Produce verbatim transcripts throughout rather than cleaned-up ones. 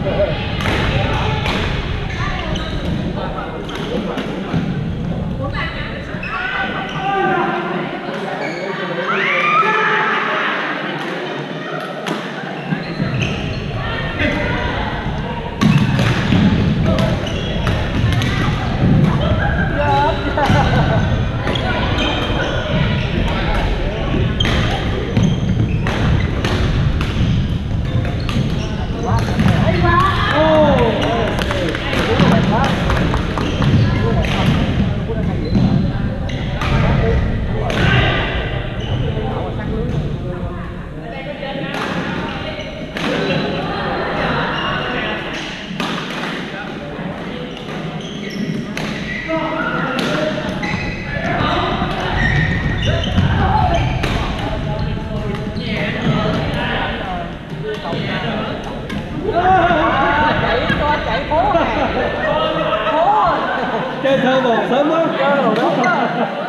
Chơi thơ bồ sớm quá. Chơi đồ đúng đó.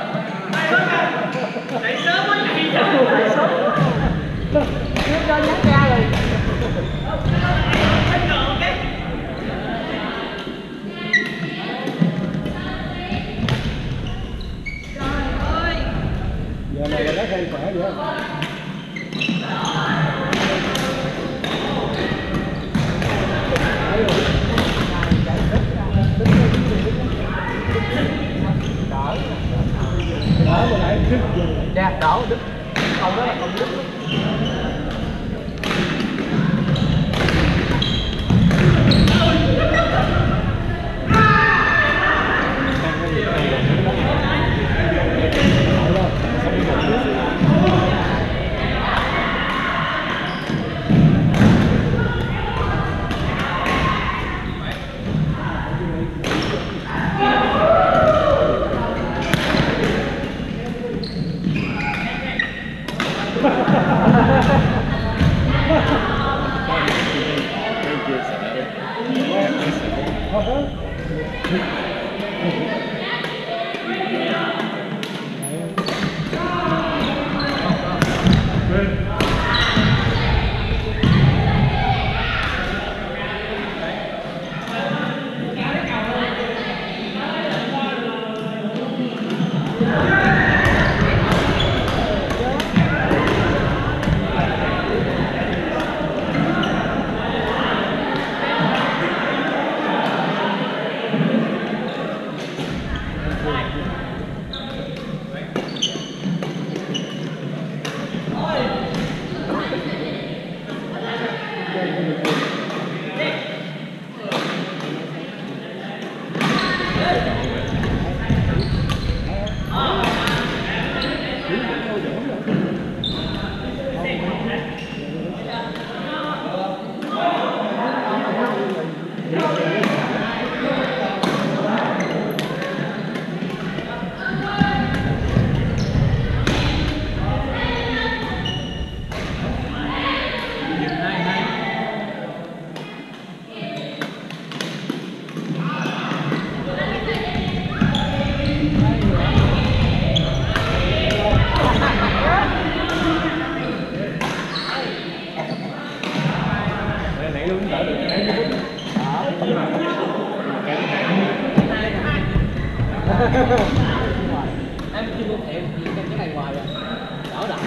Chạy sớm quá vậy. Chạy sớm. Trước cho nhắc ra rồi. Giờ này là đá hay khỏe vậy không? Đỡ mà lại đứt rồi. Dạ, đỡ đứt. Không đó là không đứt. Em chưa liên hệ thì cái này ngoài rồi. Đỡ lại.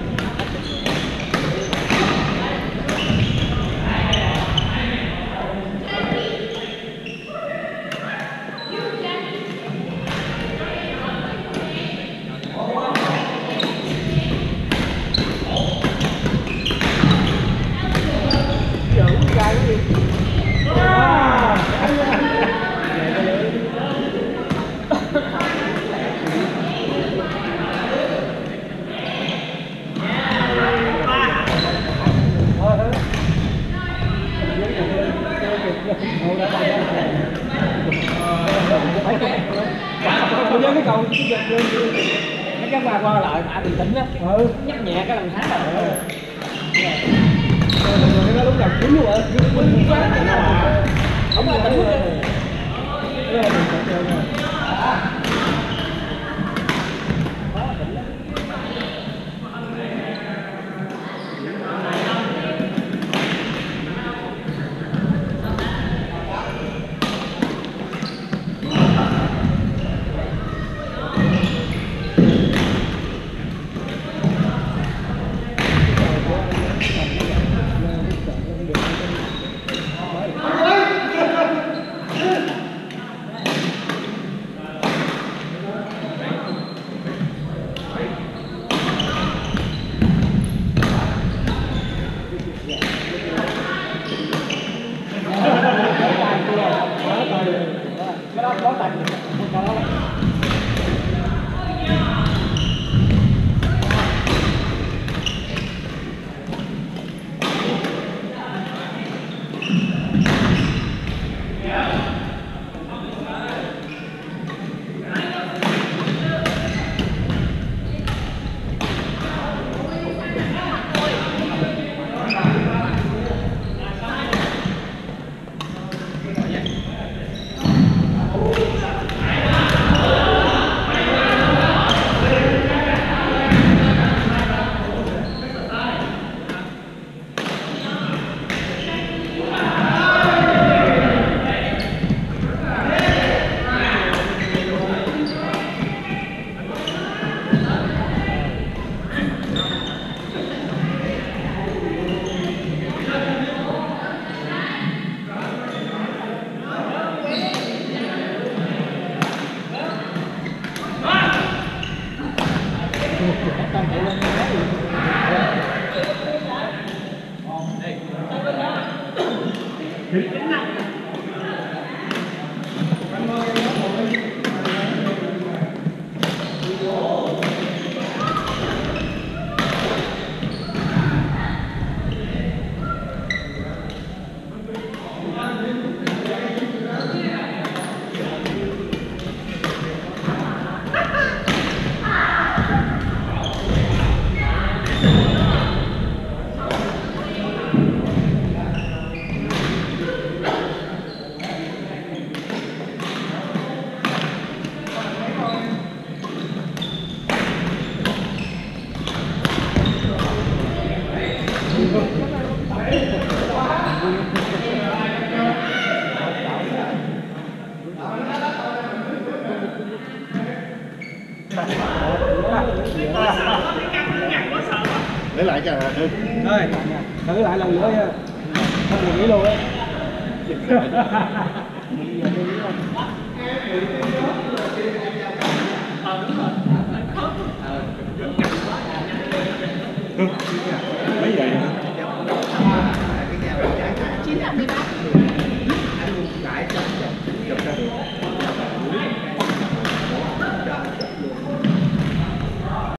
Tôi nhớ cái cầu Mấy cái qua qua lại đã bình tĩnh á. Ừ. Nhắc nhẹ cái lần tháng rồi. Rồi nó lúc nào cuốn luôn rồi. Không ai tỉnh luôn. cái đó có tài một cái đó. Lấy lại cho Hưng. Thôi, thử lại lần nữa nha. Không được nghĩ luôn á. Ờ đúng rồi.